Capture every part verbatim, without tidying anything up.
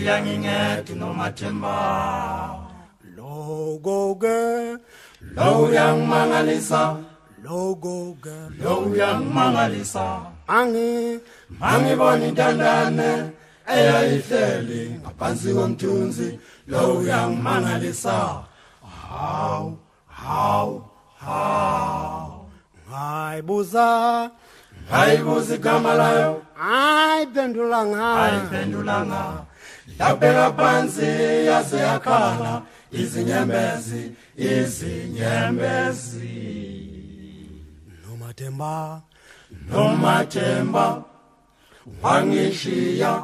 uyangingeda nomathemba logo ke lo uyangimangalisa logo ke lo uyangimangalisa angi angibona intandane eyayihleli ngaphansi komthunzi lo uyangimangalisa haw haw haw hayibuza hayibuza igama layo ayiphendulanga ayiphendulanga yabheka phansi yaze yakhala izinyembezi izinyembezi nomathemba nomathemba wangishiya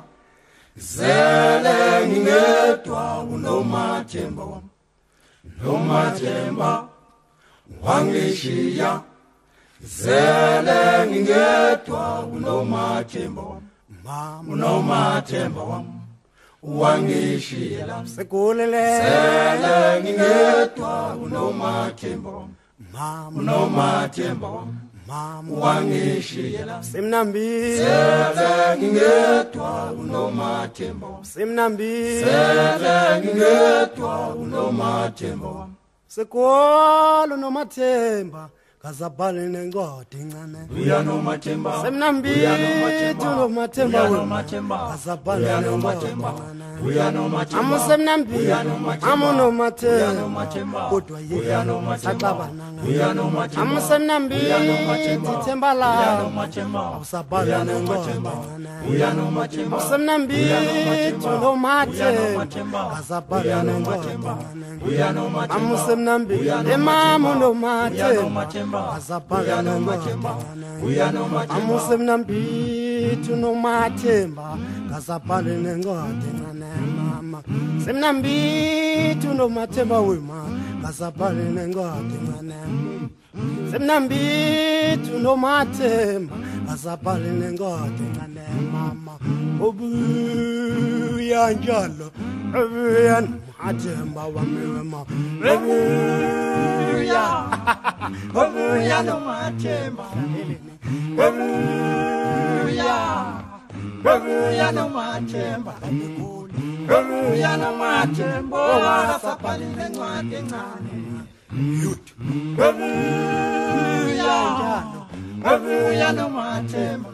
zele ngingedwa unomathemba wami nomathemba wangishiya zele ngingedwa unomathemba wami unomathemba wami wangishiya sekulele zele ngingedwa unomathemba wami mama unomathemba wami mama wangishiya simnambi zele ngingedwa unomathemba wami simnambi zele ngingedwa unomathemba wami sekolo nomathemba kazabhale nencwadi incane uya nomathemba semnambi nomathemba kazabhale nencwadi uya nomathemba amusemnambi amunomathemba kodwa uya nomathemba axabana uya nomathemba amusemnambi themba la uya awusabhale nencwadi uya nomathemba amusemnambi nomathemba kazabhale nencwadi uya nomathemba amusemnambi emamu nomathemba azabhala nomathemba uya nomathemba amusemnambithi nomathemba ngazabhale nencwadi ncane mama semnambithi nomathemba wema ngazabhale nencwadi ncane semnambithi nomathemba ngazabhale nencwadi ncane mama obuya njalo obuya nomathemba wami wema obuya obuya nomathemba obuya obuya nomathemba obuya nomathemba akasabhali nencwadi encane obuya obuya nomathemba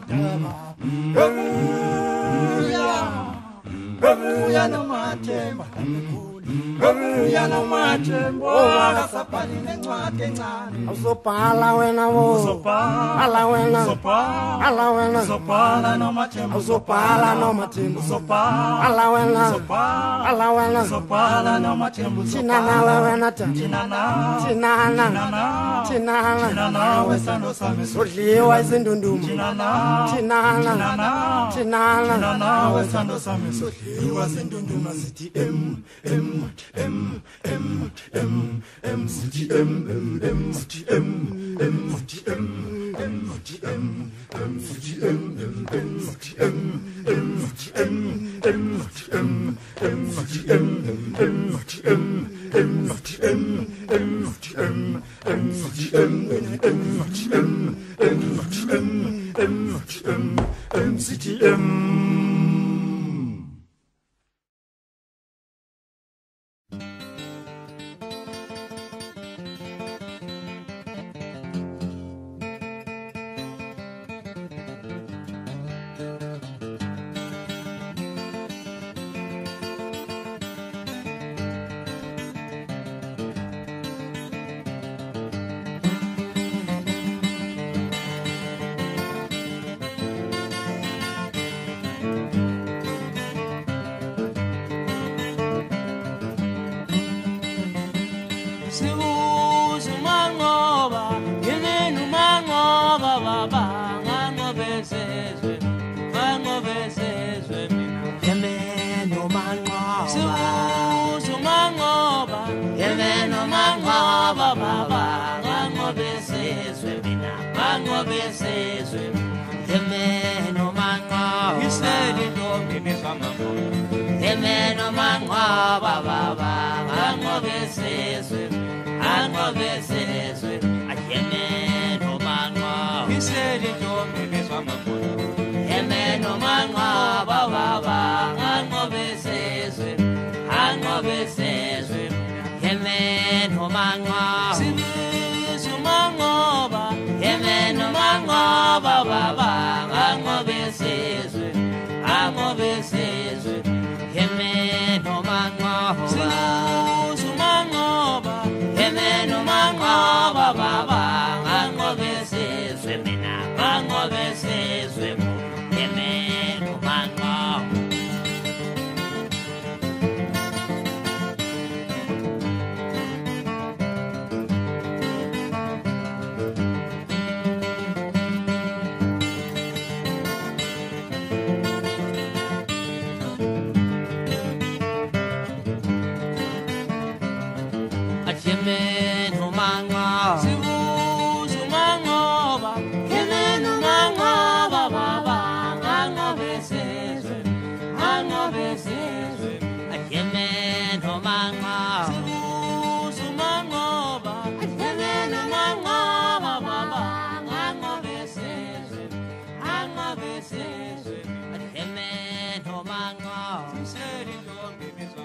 obuya obuya nomathemba obuya nomathemba akasabhali nencwadi encane awuzobhala wena wo ala wena ala wena uzobhala nomathemba awuzobhala nomathemba uzobhala ala wena ala wena uzobhala nomathemba thina nawe wena tata thina na thina na thina thina nawe sando sami sodliwa izindunduma thina na thina na thina thina na nawe sando sami sodliwa izindunduma sithi em em em em em em sithi em em em sithi em em sithi em em sithi em em sithi em em em sithi em em sithi em em sithi em em sithi em em sithi em em sithi em em sithi em em sithi em em sithi em em sithi em em sithi em em sithi em Emeno manwa baba baba ngobesezwe angobesezwe ayemeno manwa iseli ntombi bezwa makhona emeno manwa baba baba ngobesezwe Yemen Homangwa Sibusumangoba Yemen Homangwa Baba Ango Besizwe Ango Besizwe Yemen Homangwa Sibusumangoba Yemen Homangwa Baba Ango Besizwe Mina Ango Besizwe Yemen Homangwa Yemen Homangwa Sibusumangoba Yemen Homangwa Baba Ango Besizwe Ango Besizwe Yemen Homangwa Sibusumangoba Yemen Homangwa Baba Ango Besizwe Ango Besizwe Yemen Homangwa Seri ntombi bizwa